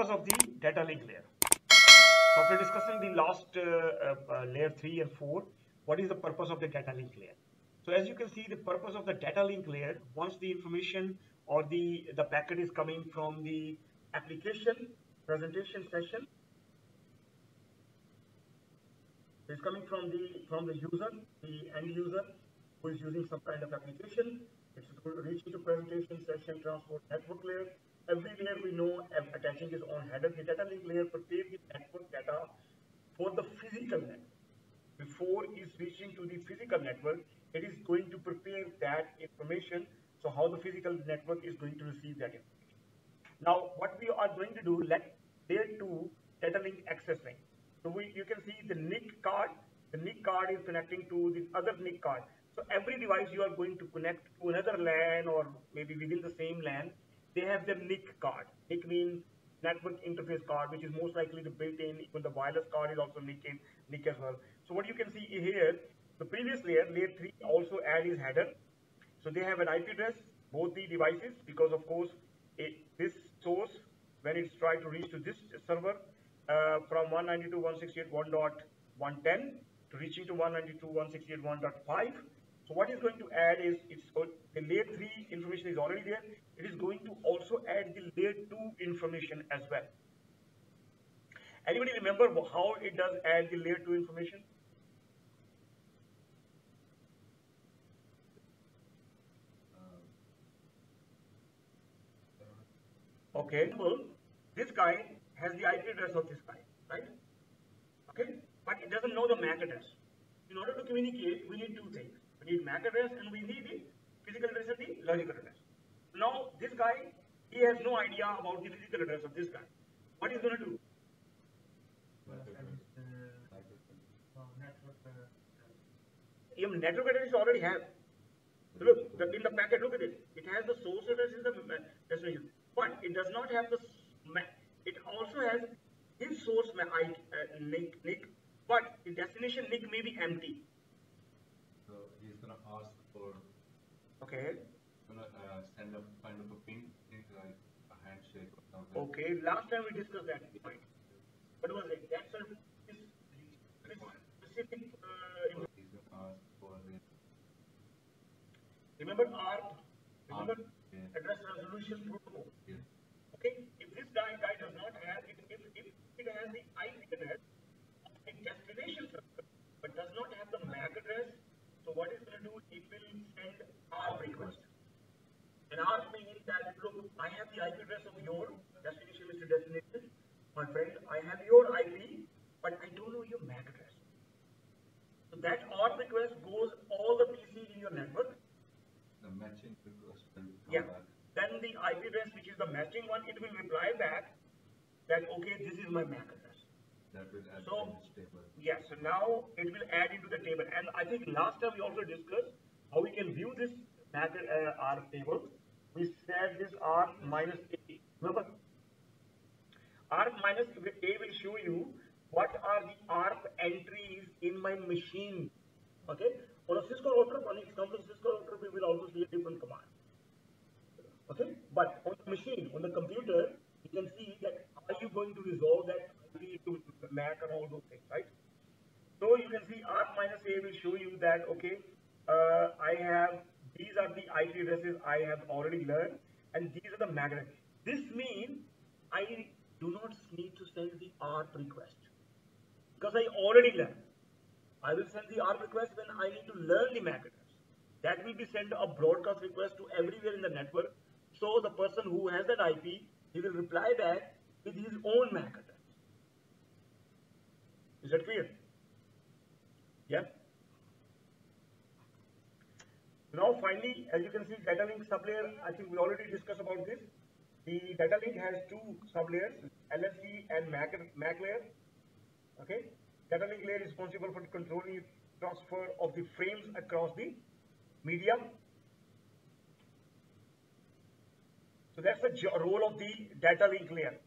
purpose of the data link layer. So after discussing the last layer 3 and 4, what is the purpose of the data link layer? So as you can see, the purpose of the data link layer, once the information or the packet is coming from the application presentation session, it's coming from the user, the end user who is using some kind of application. It's reaching to presentation session, transport, network layer. Every layer we know attaching its own header. The data link layer prepares the network data for the physical network. Before it's reaching to the physical network, it is going to prepare that information. So how the physical network is going to receive that information. Now what we are going to do, let layer 2 data link access link. So you can see the NIC card. The NIC card is connecting to the other NIC card. So every device you are going to connect to another LAN or maybe within the same LAN, they have their NIC card. NIC means network interface card, which is most likely the built-in. Even the wireless card is also NIC as well. So what you can see here, the previous layer 3, also add is header. So they have an IP address, both the devices, because of course this source, when it's trying to reach to this server from 192.168.1.110 to reaching to 192.168.1.5. So what is going to add is, the layer 3 information is already there. It is going to also add the layer 2 information as well. Anybody remember how it does add the layer 2 information? Okay, well, this guy has the IP address of this guy, right? Okay, but it doesn't know the MAC address. In order to communicate, we need two things. We need MAC address and we need the physical address and the logical address. Now, this guy, he has no idea about the physical address of this guy. What he's going to do? Even network address already have. So look, in the packet, look at it. It has the source address in the destination, but it does not have the it also has his source NIC, but the destination NIC may be empty. So he's gonna ask for. Okay. Gonna send a kind of a ping, like a handshake or something. Okay. Last time we discussed that point. What was it? That's a specific. He's gonna ask for the. Remember ARP? Remember Address resolution protocol? Yeah. Okay. If this guy does not have it, if it has the IP address of the destination server, but does not have the MAC address, so what it's going to do? It will send ARP request. And ARP means that, look, I have the IP address of your destination, Mr. Destination. My friend, I have your IP, but I don't know your MAC address. So that ARP request goes all the PCs in your network. The matching request will come back. Then the IP address, which is the matching one, it will reply back that, okay, this is my MAC address. That will add So, to this table. yes, so now it will add into the table. And I think last time we also discussed how we can view this MAC ARP table. We said this ARP minus A. Remember? ARP minus A will show you what are the ARP entries in my machine. Okay? On a Cisco router, when it comes to Cisco router, we will also see a different command. Okay? But on the machine, on the computer, you can see that are you going to resolve that IP to MAC and all those things, right? So you can see ARP minus A will show you that, okay, these are the IP addresses I have already learned, and these are the MAC addresses. This means I do not need to send the ARP request because I already learned. I will send the ARP request when I need to learn the MAC address. That will be sent a broadcast request to everywhere in the network. So the person who has that IP, he will reply back with his own MAC address. Is that clear? Yeah. Now finally, as you can see, data link sublayer, I think we already discussed about this. The data link has two sublayers, LSC and MAC layer. Okay. Data link layer is responsible for controlling transfer of the frames across the medium. So that's the role of the data link layer.